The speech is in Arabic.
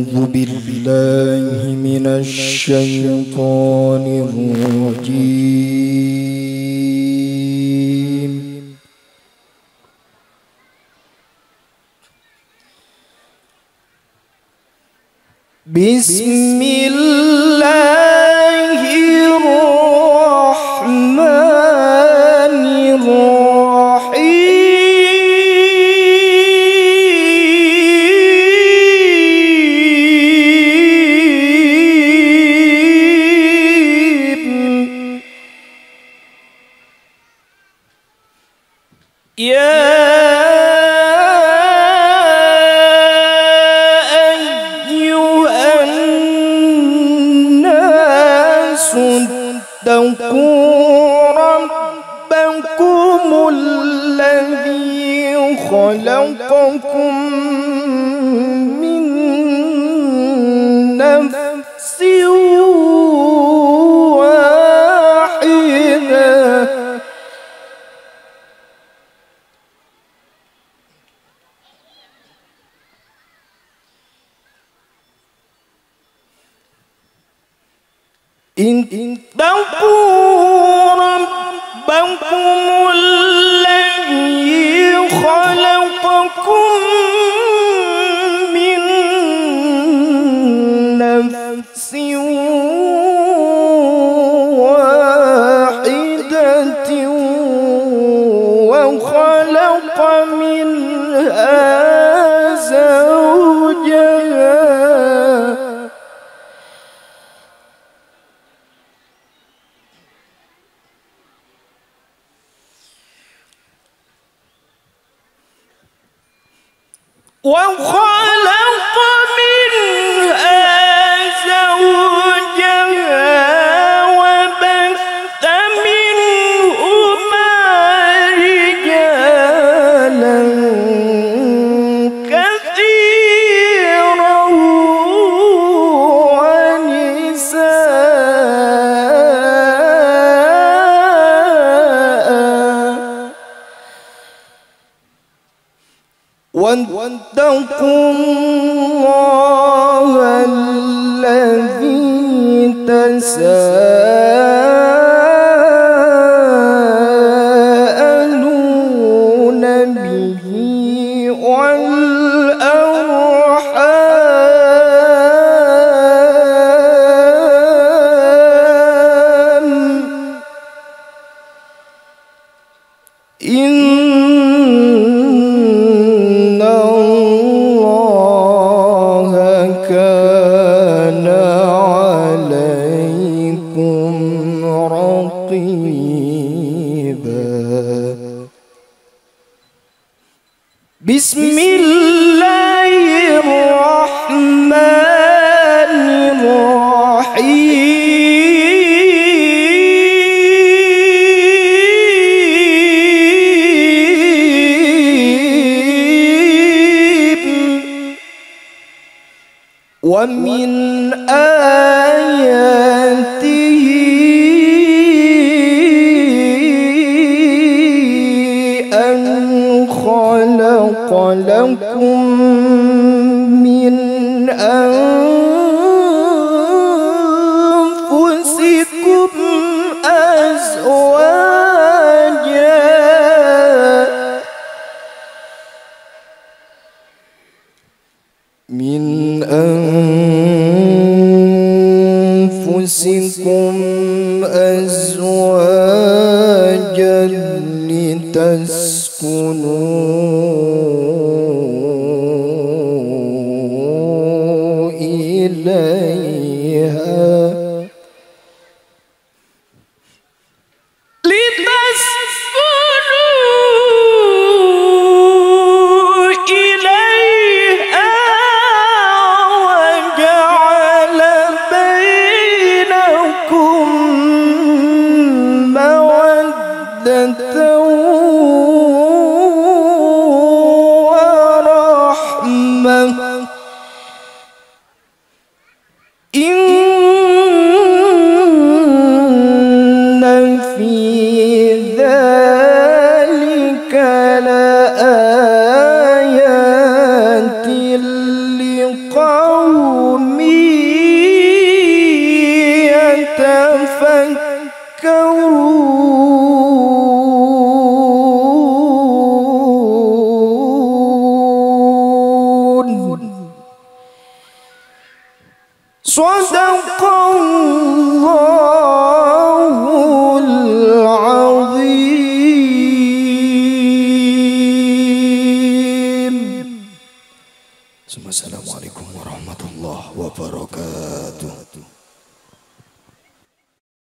بالله من الشيطان الرجيم. بسم الله الرحمن الرحيم. اتقوا ربكم الذي خلقكم من نفس واحدة اتقوا ربكم الذي خلقكم من نفس واحدة وخلق منها زوجها وخلق منها زوجها وبث منهما رجالا كثيرا ونساء واتقوا الله الذي تساءلون به والأرحام إن كان عليكم رقيبا. بسم الله الرحمن الرحيم. ومن آياته أن خلق لكم من أنفسكم أزواجا لتسكنوا إليها وجعل بينها Sadaqallahul azim. Assalamualaikum warahmatullahi wabarakatuh.